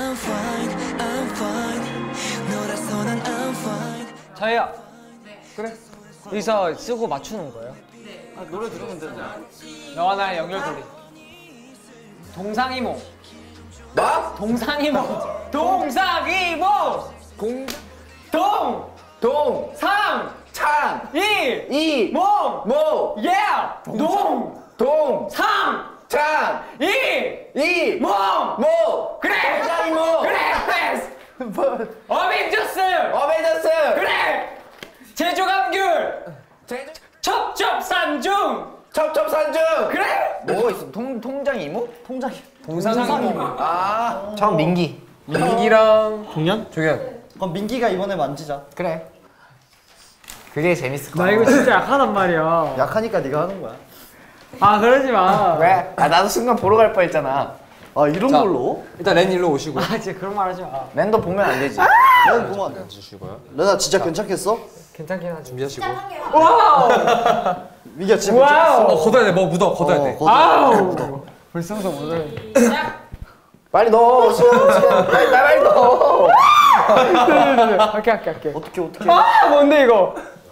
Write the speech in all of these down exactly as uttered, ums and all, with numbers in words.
I'm fine, I'm fine. 너라서 난 I'm fine. 자이야. 네. 그래. 여기서 쓰고 맞추는 거예요? 네. 아, 노래 들으면 되잖아. 너와 나의 연결고리. 동상이모. 뭐? 동상이모. 동상이모. 공, 동. 동, 상. 창, 이. 이, 모. 모, 예. 동. 동, 상. 창, 이. 이, 모. 모. 그래. 동상이모. 그래. 뭐? 어벤져스. 어벤져스. 그래. 제주감귤. 제주. 첩첩산중. 첩첩산중. 그래. 뭐가 있어? 통 통장 이모? 통장. 동상이모. 아. 전 민기. 민기랑 동현? 조현. 그럼 민기가 이번에 만지자. 그래. 그게 재밌을 거야. 나 이거 진짜 약하단 말이야. 약하니까 네가 하는 거야. 아 그러지 마. 왜? 아 나도 순간 보러 갈 뻔했잖아. 아 이런 자, 걸로? 일단 렌 일로 오시고. 아 진짜 그런 말 하지 마. 랜더 보면 안 되지. 렌 보면 안 돼. 주시고요. 렌아 진짜 괜찮겠어? 괜찮긴 하지. 준비하시고. 와우! 민기야 진짜 와우! 괜찮겠어? 어, 걷어야 돼. 뭐 묻어, 걷어야 어, 돼. 걷어. 아우! 벌써부터 못해. 빨리 넣어. 시간 시간. 빨리 빨리 넣어. 오케이 오케이 오케이. 어떻게 어떻게? 아 뭔데 이거?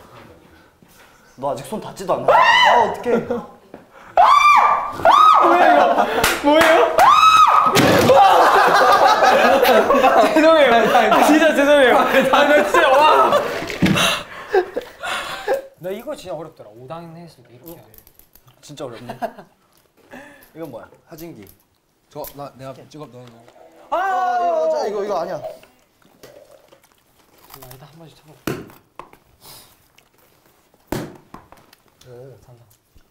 너 아직 손 닿지도 않나? 아 어떡해. 뭐예요? 죄송해요. 아, 진짜 죄송해요. 아나 진짜 와. 나 이거 진짜 어렵더라. 오 단 했을 때 이렇게. 진짜 어렵네. 이건 뭐야? 하진기. 저, 나, 내가 찍어, 너. 아 이거 자, 이거 이거 아니야. 나 일단 한 번씩 쳐볼게. 오 산다.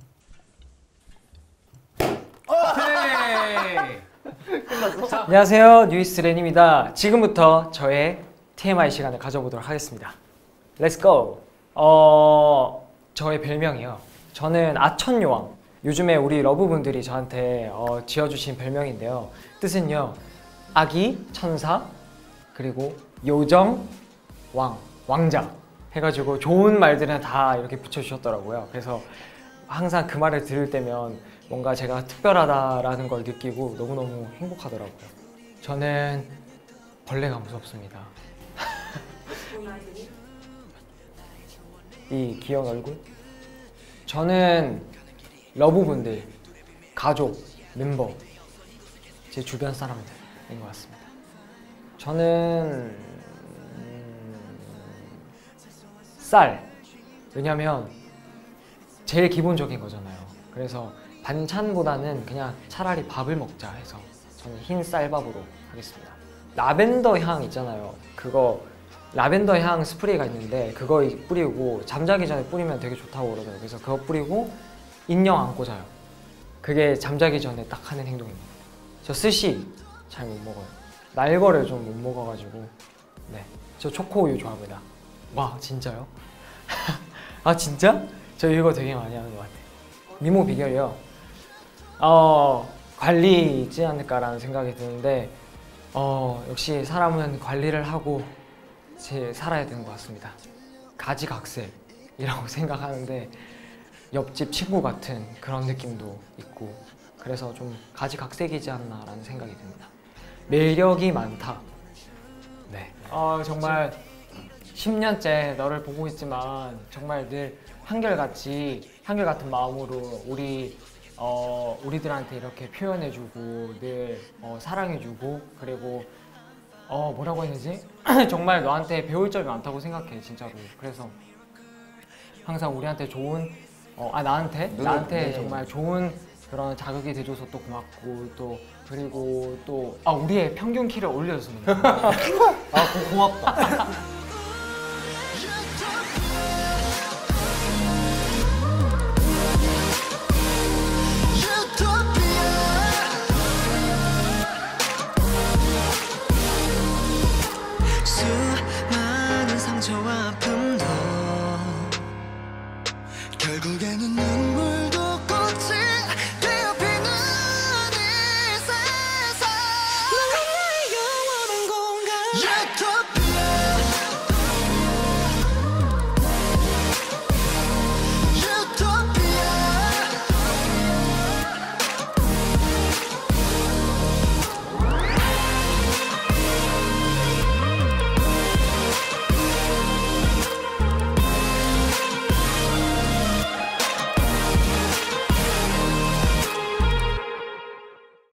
오케이. 안녕하세요, 뉴이스트 렌입니다. 지금부터 저의 티엠아이 시간을 가져보도록 하겠습니다. Let's go. 어, 저의 별명이요. 저는 아천요왕. 요즘에 우리 러브분들이 저한테 어, 지어주신 별명인데요. 뜻은요, 아기, 천사, 그리고 요정, 왕, 왕자 해가지고 좋은 말들은 다 이렇게 붙여주셨더라고요. 그래서 항상 그 말을 들을 때면 뭔가 제가 특별하다라는 걸 느끼고 너무너무 행복하더라고요. 저는 벌레가 무섭습니다. 이 귀여운 얼굴? 저는 러브분들, 가족, 멤버, 제 주변 사람들인 것 같습니다. 저는 음... 쌀! 왜냐면 제일 기본적인 거잖아요. 그래서 반찬보다는 그냥 차라리 밥을 먹자 해서 저는 흰 쌀밥으로 하겠습니다. 라벤더 향 있잖아요. 그거 라벤더 향 스프레이가 있는데 그거 뿌리고 잠자기 전에 뿌리면 되게 좋다고 그러더라고요. 그래서 그거 뿌리고 인형 안고 자요. 그게 잠자기 전에 딱 하는 행동입니다. 저 스시 잘 못 먹어요. 날거를 좀 못 먹어가지고. 네, 저 초코우유 좋아합니다. 와 진짜요? 아 진짜? 저 이거 되게 많이 하는 것 같아요. 미모 비결이요? 어, 관리있지 않을까라는 생각이 드는데 어, 역시 사람은 관리를 하고 제 살아야 되는 것 같습니다. 가지각색이라고 생각하는데 옆집 친구 같은 그런 느낌도 있고 그래서 좀 가지각색이지 않나라는 생각이 듭니다. 매력이 많다. 네. 어, 정말 십 년째 너를 보고 있지만 정말 늘 한결같이 한결같은 마음으로 우리 어, 우리들한테 이렇게 표현해주고 늘 어, 사랑해주고 그리고 어, 뭐라고 해야 되지? 정말 너한테 배울 점이 많다고 생각해 진짜로. 그래서 항상 우리한테 좋은 어, 아 나한테 누구, 나한테 네. 정말 좋은 그런 자극이 돼줘서 또 고맙고 또 그리고 또 아 우리의 평균 키를 올려줘서 너무 아 고, 고맙다. 수많은 상처와 아픔도 결국에는 눈물도 꽃이 되어피는 이 세상 넌 나의 영원한 공간 유토피아